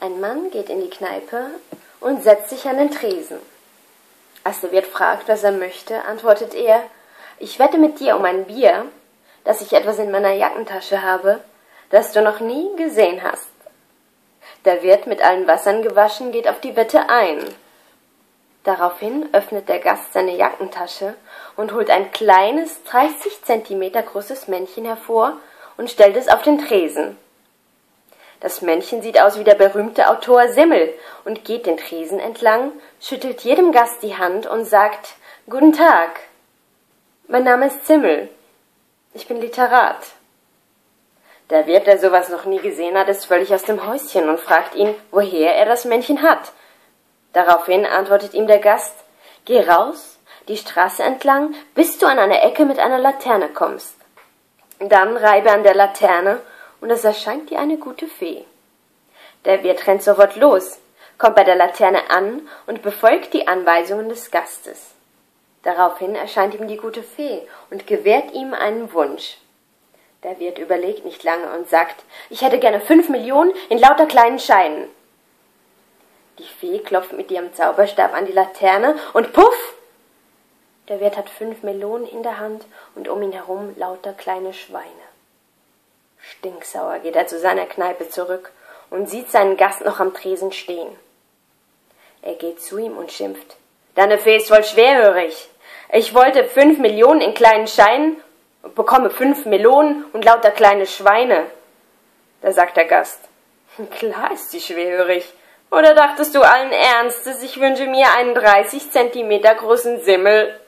Ein Mann geht in die Kneipe und setzt sich an den Tresen. Als der Wirt fragt, was er möchte, antwortet er: »Ich wette mit dir um ein Bier, dass ich etwas in meiner Jackentasche habe, das du noch nie gesehen hast.« Der Wirt, mit allen Wassern gewaschen, geht auf die Wette ein. Daraufhin öffnet der Gast seine Jackentasche und holt ein kleines, 30 Zentimeter großes Männchen hervor und stellt es auf den Tresen. Das Männchen sieht aus wie der berühmte Autor Simmel und geht den Tresen entlang, schüttelt jedem Gast die Hand und sagt: »Guten Tag, mein Name ist Simmel. Ich bin Literat.« Der Wirt, der sowas noch nie gesehen hat, ist völlig aus dem Häuschen und fragt ihn, woher er das Männchen hat. Daraufhin antwortet ihm der Gast: »Geh raus, die Straße entlang, bis du an eine Ecke mit einer Laterne kommst. Dann reibe an der Laterne, und es erscheint dir eine gute Fee.« Der Wirt rennt sofort los, kommt bei der Laterne an und befolgt die Anweisungen des Gastes. Daraufhin erscheint ihm die gute Fee und gewährt ihm einen Wunsch. Der Wirt überlegt nicht lange und sagt: »Ich hätte gerne 5 Millionen in lauter kleinen Scheinen.« Die Fee klopft mit ihrem Zauberstab an die Laterne und puff! Der Wirt hat 5 Melonen in der Hand und um ihn herum lauter kleine Schweine. Stinksauer geht er zu seiner Kneipe zurück und sieht seinen Gast noch am Tresen stehen. Er geht zu ihm und schimpft: »Deine Fee ist voll schwerhörig. Ich wollte 5 Millionen in kleinen Scheinen und bekomme 5 Melonen und lauter kleine Schweine.« Da sagt der Gast: »Klar ist sie schwerhörig. Oder dachtest du allen Ernstes, ich wünsche mir einen 30 Zentimeter großen Simmel?«